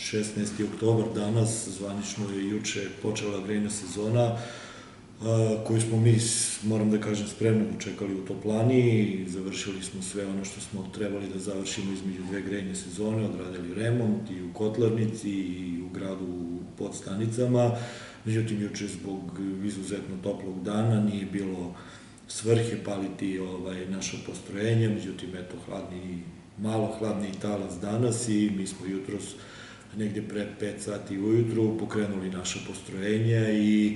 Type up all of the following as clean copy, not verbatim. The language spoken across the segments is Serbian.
16. oktobar danas, zvanično je juče počela grejna sezona, koju smo mi, moram da kažem, spremno dočekali u toplani. Završili smo sve ono što smo trebali da završimo između dve grejne sezone, odradili remont i u kotlarnici i u gradu u podstanicama. Međutim, juče zbog izuzetno toplog dana nije bilo svrhe paliti naša postrojenja, međutim, eto, malo hladniji talas danas i mi smo jutros, negde pre 5 sati ujutru, pokrenuli naša postrojenja i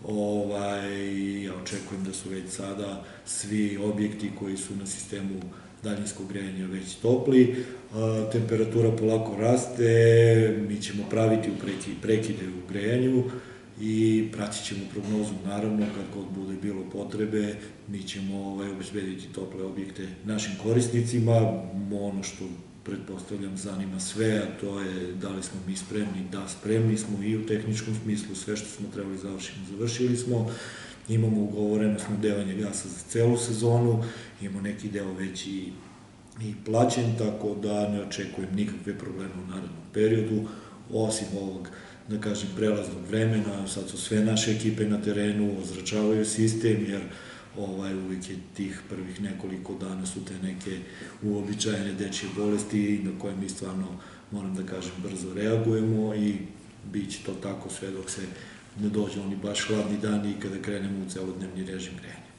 ja očekujem da su već sada svi objekti koji su na sistemu daljinskog grejanja već topli. Temperatura polako raste, mi ćemo praviti prekide u grejanju i pratit ćemo prognozu, naravno, kad god bude bilo potrebe, mi ćemo obezbediti tople objekte našim korisnicima. Ono što, pretpostavljam, zanima sve, a to je da li smo mi spremni. Da, spremni smo i u tehničkom smislu, sve što smo trebali završiti, završili smo. Imamo ugovoreno snabdevanje gasa za celu sezonu, imamo neki deo već i plaćen, tako da ne očekujem nikakve probleme u narednom periodu, osim ovog, da kažem, prelaznog vremena. Sad su sve naše ekipe na terenu, ozračavaju sistem, jer uvijek je tih prvih nekoliko dana su te neke uobičajene dečje bolesti na koje mi stvarno, moram da kažem, brzo reagujemo i bit će to tako sve dok se ne dođe oni baš hladni dani i kada krenemo u celodnevni režim grejanja.